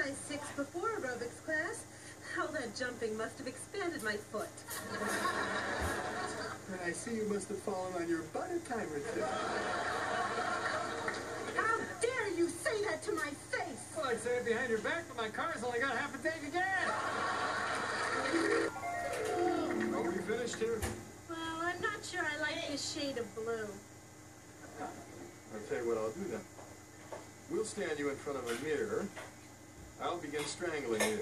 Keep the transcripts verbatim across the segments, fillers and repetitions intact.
size six before aerobics class. How that jumping must have expanded my foot. And I see you must have fallen on your butt a time or two. How dare you say that to my face? Well, I'd say it behind your back, but my car's only got half a tank of gas. Are we finished here? Well, I'm not sure I like this shade of blue. I'll tell you what I'll do then. We'll stand you in front of a mirror. I'll begin strangling you.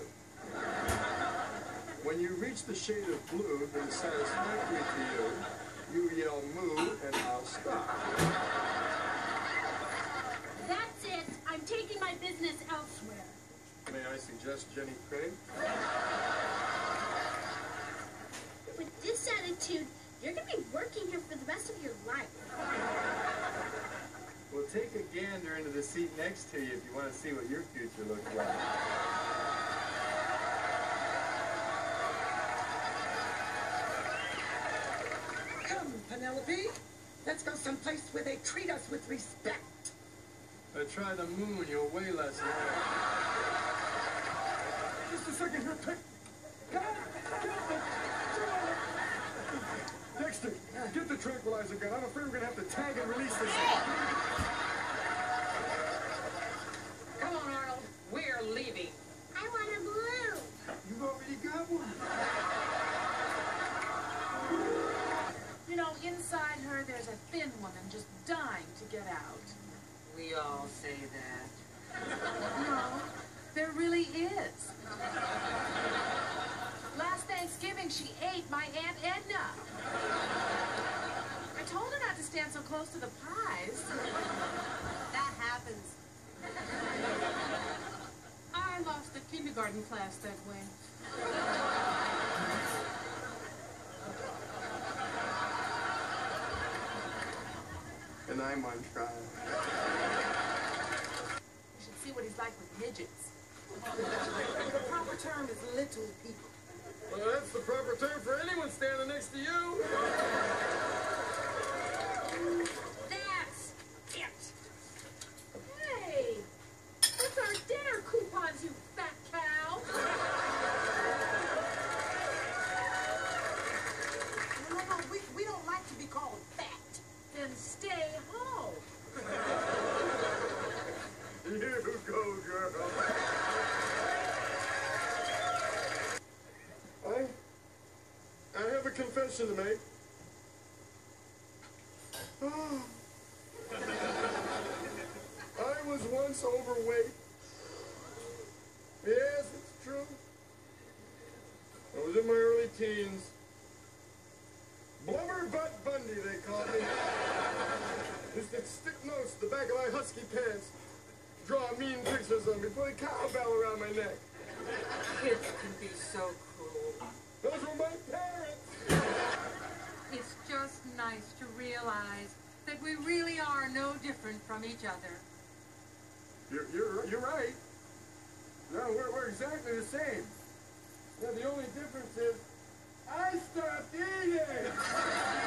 When you reach the shade of blue that is satisfactory to you, you yell moo and I'll stop. That's it. I'm taking my business elsewhere. May I suggest Jenny Craig? With this attitude, you're going to be working here for the rest of your life. Well, take a gander into the seat next to you if you want to see what your future looks like. Come, Penelope. Let's go someplace where they treat us with respect. I try the moon, you'll weigh less now. Just a second here, pick. Dexter, get the tranquilizer gun. I'm afraid we're going to have to tag and release this. Come on, Arnold. We're leaving. I want a blue. You've already got one. You know, inside her, there's a thin woman just dying to get out. We all say that. No, there really is. Last Thanksgiving, she ate my Aunt Edna. I told her not to stand so close to the pies. That happens. I lost a kindergarten class that way. And I'm on trial. You should see what he's like with midgets. The proper term is little people. Well, that's the proper term for anyone standing next to you. That's it. Hey, what's our dinner coupons, you fat cow? No, no, no, we, we don't like to be called fat. Then stay home. You go, girl. I, I have a confession to make. Oh. I was once overweight. Yes, it's true. I was in my early teens. Blubber Butt Bundy, they called me. Used to stick notes to the back of my husky pants, draw mean pictures of me, put a cowbell around my neck. Kids can be so cruel. Those were my parents. It's just nice to realize that we really are no different from each other. You're, you're, you're right. No, we're, we're exactly the same. Yeah, the only difference is I stopped eating.